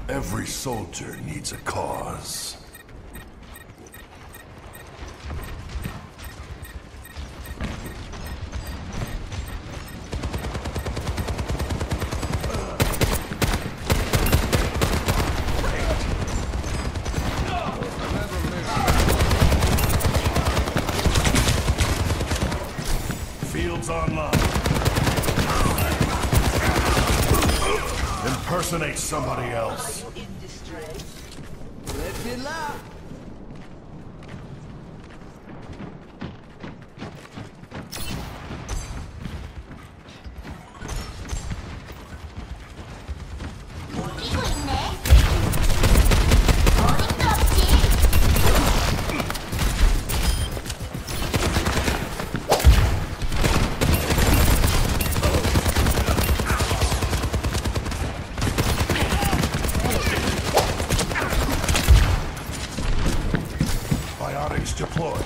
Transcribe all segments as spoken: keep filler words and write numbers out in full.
Every soldier needs a cause. Fields online. Impersonate somebody else. Are you in distress? Let it out. Deployed.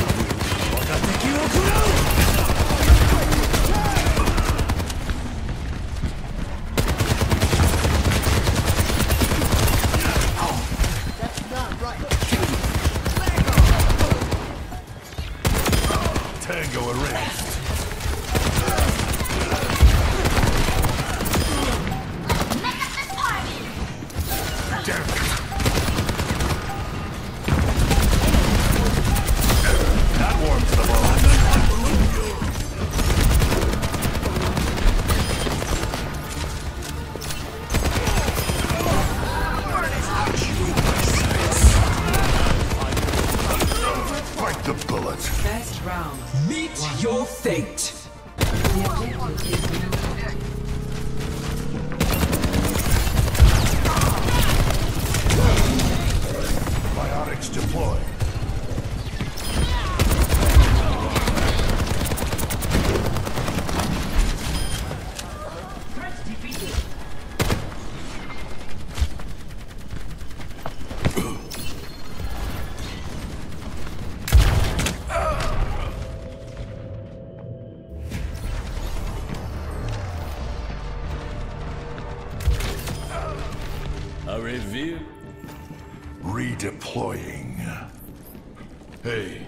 That's not right. Tango erased. Damn it. Warms the bones. Fight the bullet. Best round. Meet One. Your fate. Biotics deployed. A review? Redeploying. Hey.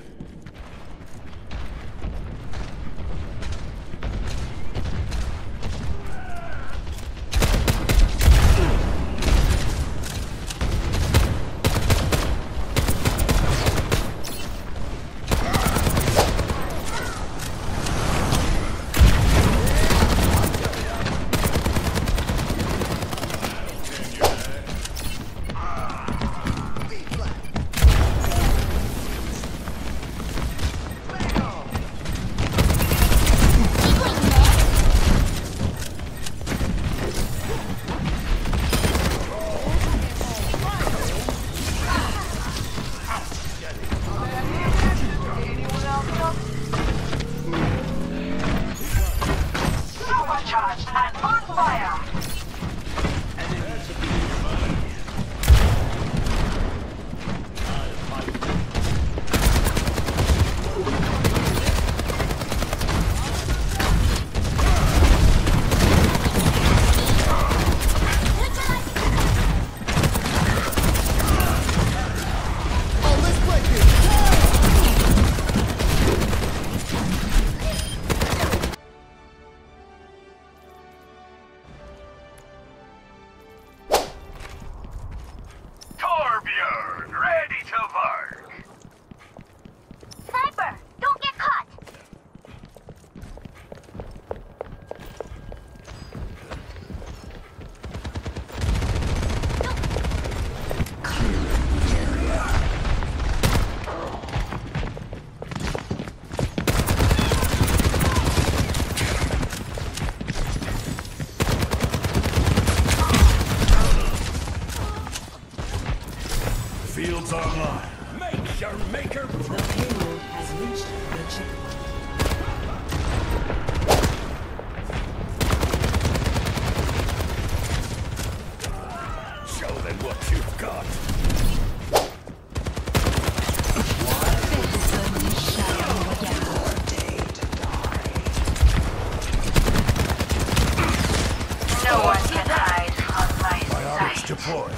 deployed.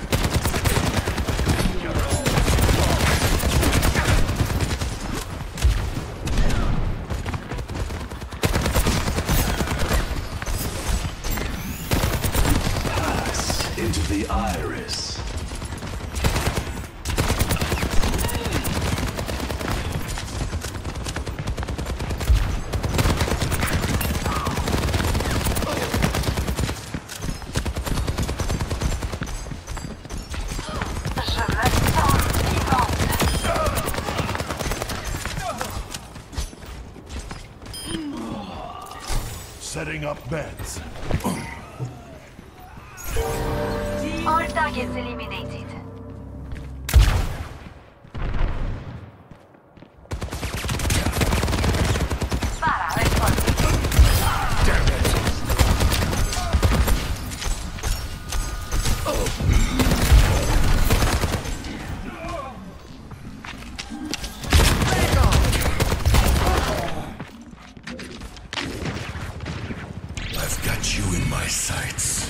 Pass into the iris. Setting up beds. All targets eliminated. Spara, respondi. Damn it! I've got you in my sights.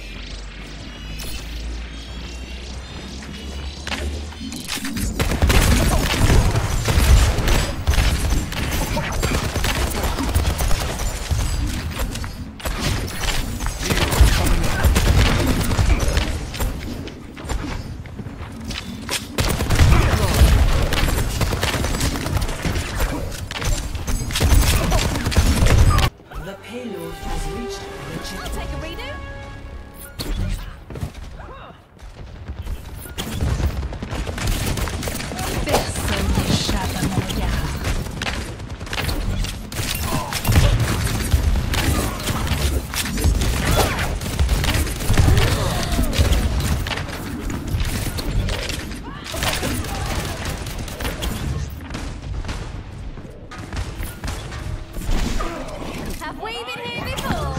The payload has reached the chip. Take a redo. Personne n'échappe à mon regard. Have we been here before?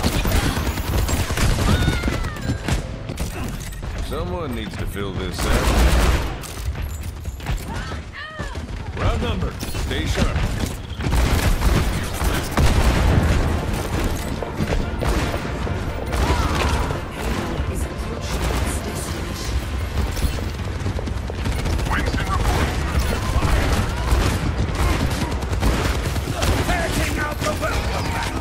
Someone needs to fill this out. Round number. Stay sharp. Is approaching its destination. Taking out the welcome mat.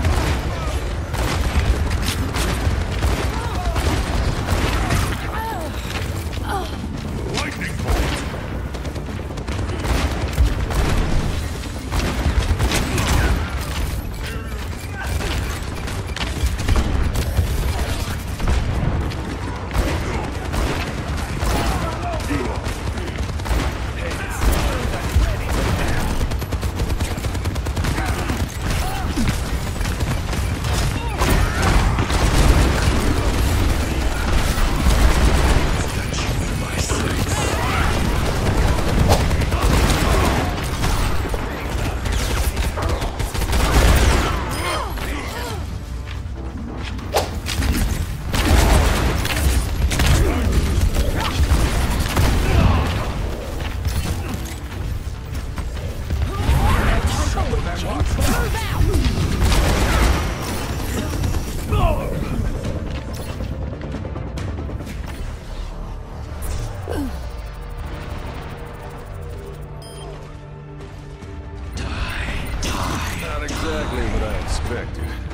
Lightning bolt. Not exactly what I expected.